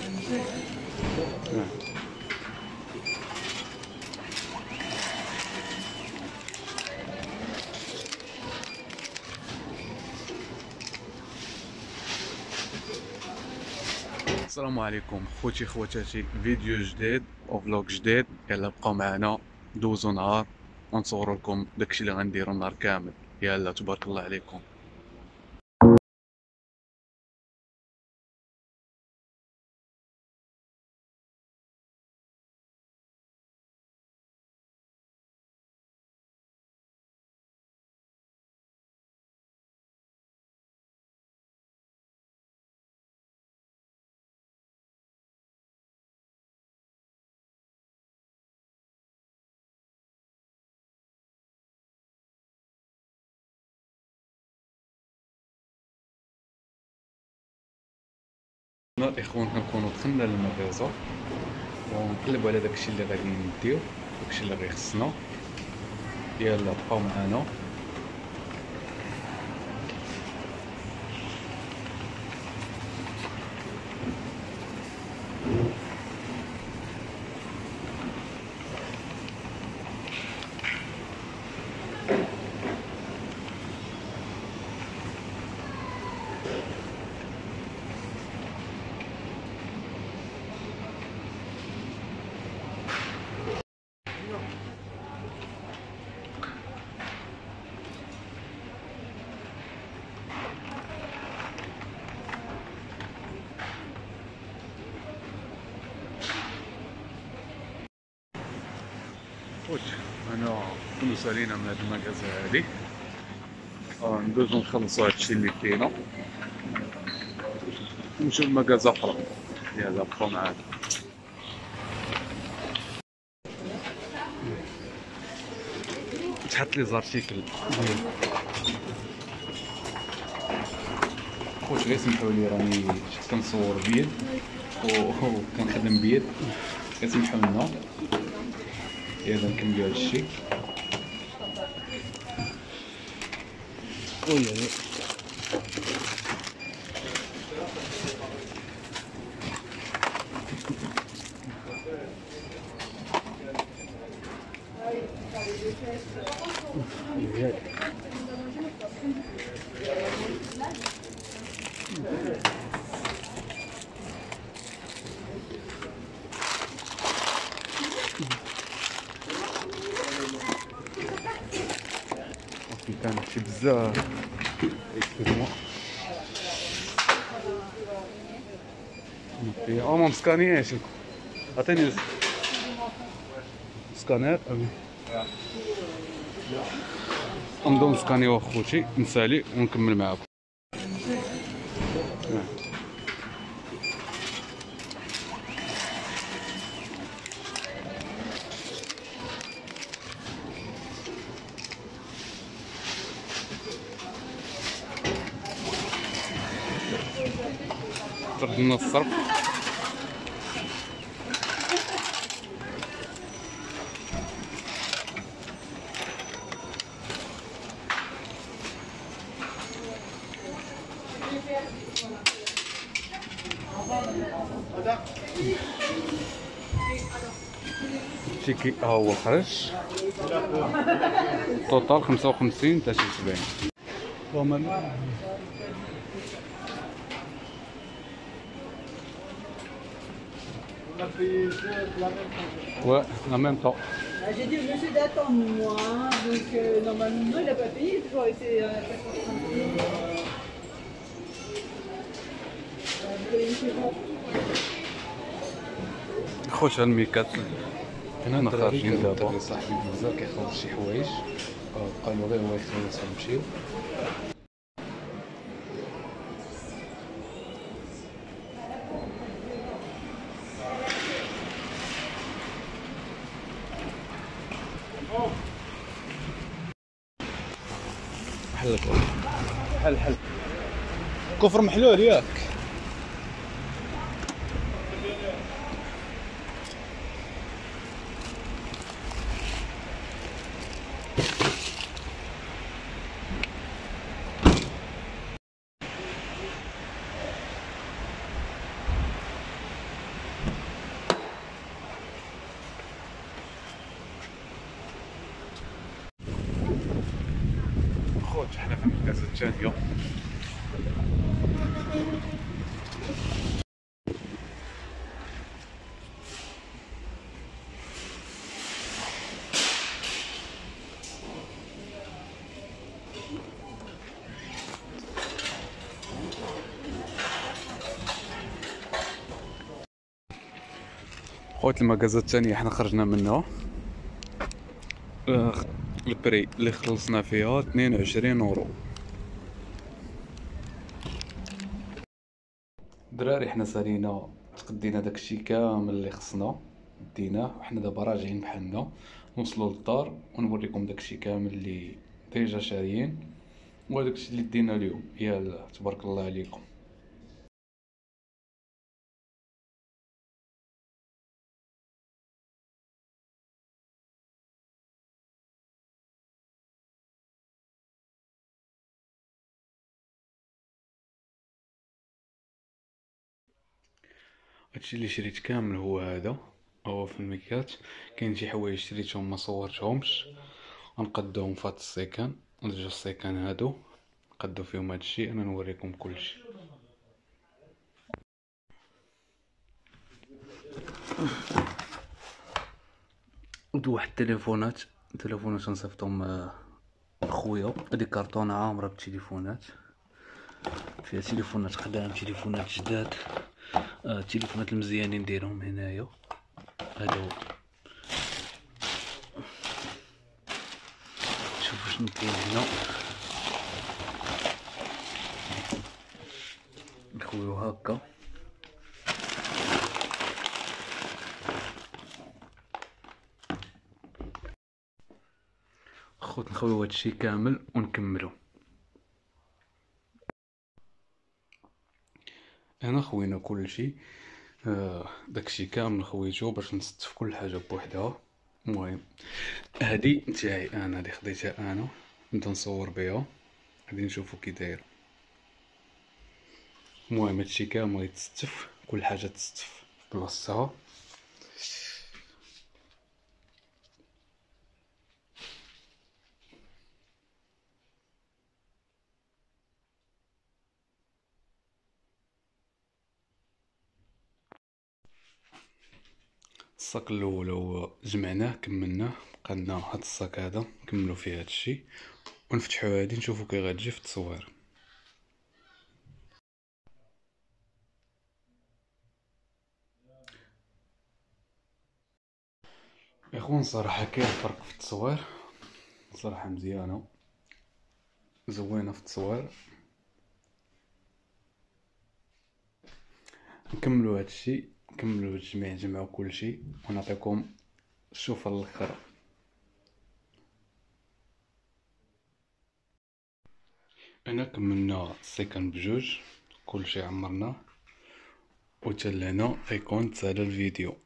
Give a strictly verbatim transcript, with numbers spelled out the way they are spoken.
السلام عليكم خوتي خواتاتي، فيديو جديد وفلوق جديد. يلا بقاو معنا دوزو نهار ونصور لكم داكشي اللي غنديرو النهار كامل. يلا تبارك الله عليكم. الاخوان كنكونوا دخلنا للمغازه ونقلبوا على داكشي اللي غادي نديو، داكشي اللي غيخصنا. يلا بقاو معنا. خوت انا كنا سالينا من هاد المغازه هادي، ندوزو نخلصو هادشي اللي كاينه ونمشيو لمغازه اخرى. يلا بقاو معانا. تحط لي زارتيكل ديال خوت، غير سمحوا لي راني كنصور بيد وكنخدم بيد، غير سمحوا لنا. يلا نكملو هادشي. ويلي كان شي بزاف. اكسكوزموا اه ما مسكانياش. عطيني سكانير. نبداو نسكانيو اخوتي، نسالي ونكمل معاكم. استخدمنا الصرف. التيكي ها هو خرج. توتال خمسة وخمسين تلاتة وسبعين. Ouais, en même temps. Ah, j'ai dit au monsieur d'attendre moi, donc euh, normalement il n'a pas payé, il a toujours été à quatre cent cinquante. خوش هالميكات هنا خارجين دابا. صاحبي بزاف كيخلص شي حوايج، قالوا غير هو يخلص ونمشيو. حل حل حل كفر محلول ياك. الثانية. خوت المكازا الثانية حنا خرجنا منها. آه، البري اللي خلصنا فيها اثنين وعشرين اورو. دراري حنا سالينا تقدينا داكشي كامل اللي خصنا ديناه، وحنا دابا راجعين بحالنا نوصلوا للدار ونوريكم داكشي كامل اللي ديجا شاريين وداكشي اللي دينا اليوم. يلا تبارك الله عليكم. هادشي اللي شريت كامل هو هذا، هو في الميكات. كاين شي حوايج شريتهم ما صورتهمش، غنقدوهم في هاد السيكان، الجوج السيكان هادو نقدو فيهم هادشي. انا نوريكم كلشي. ودو واحد التليفونات تليفونات نصيفطهم خويا. هادي كارطونة عامرة بالتليفونات، فيها تليفونات قدام، تليفونات جداد، آه التليفونات المزيانين نديرهم هنايا. هذا هو، شوفوا شنو كاين هنا. نخويو هكا. خوت نخويو هادشي كامل ونكملو. انا خوينا كلشي، آه داكشي كامل خويتو باش نستف كل حاجه بوحدها. المهم هادي نتاعي انا اللي خديتها انا، نبدا نصور بها، غادي نشوفو كي داير. المهم هادشي كامل يتستف، كل حاجه تستف في بلاصتها. الصاك الاول هو جمعناه كملناه، بقالنا هاد الصاك هذا نكملو فيه هادشي ونفتحو هادي نشوفو كي غتجي في التصوير. اخوان صراحه كاين فرق في التصوير، صراحه مزيانه زوينه في التصوير. نكملو هادشي، نكملو الجميع، نجمعو كلشي ونعطيكم الشوفه الاخر. انا كملنا السيكان بجوج، كلشي عمرناه وتلهنا غيكون تسالى الفيديو.